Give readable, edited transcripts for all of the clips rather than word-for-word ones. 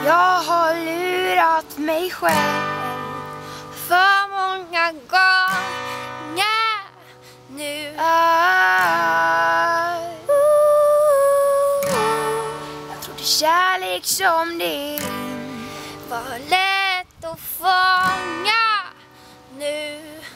Jag har lurat mig själv för många gånger nu. Jag trodde kärlek som din var lätt att fånga nu.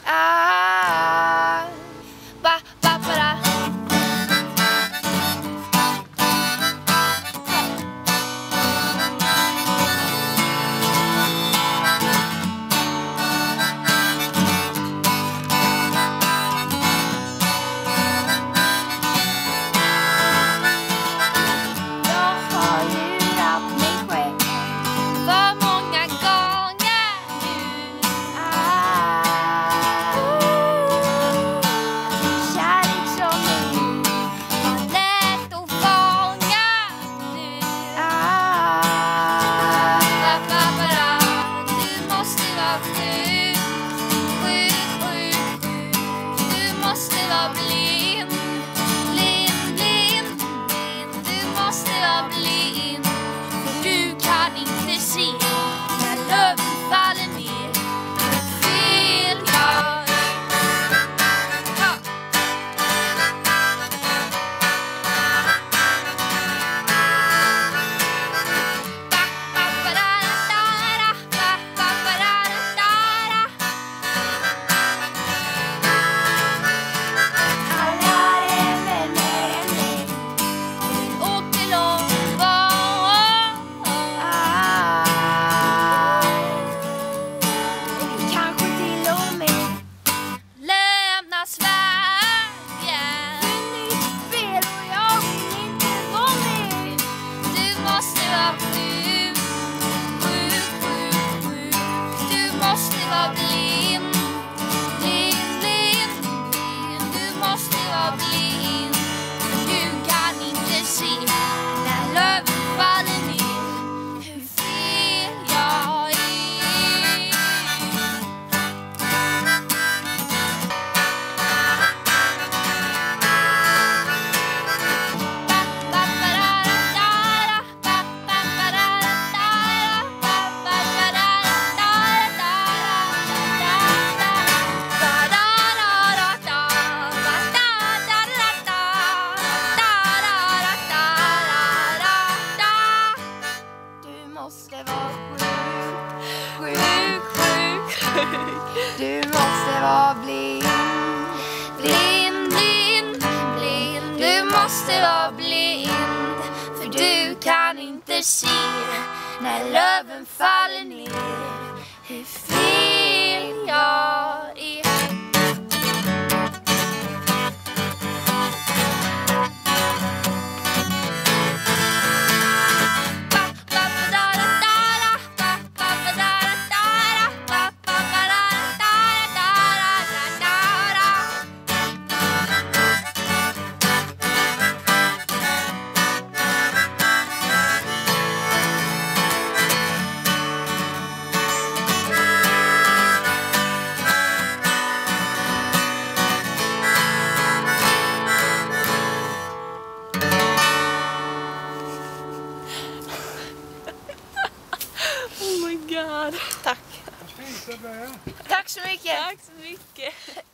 Du måste vara blind, blind, blind, blind. Du måste vara blind, för du kan inte se när löven faller ner hur fel jag är. Oh my god. Tack. Tack så mycket. Tack så mycket.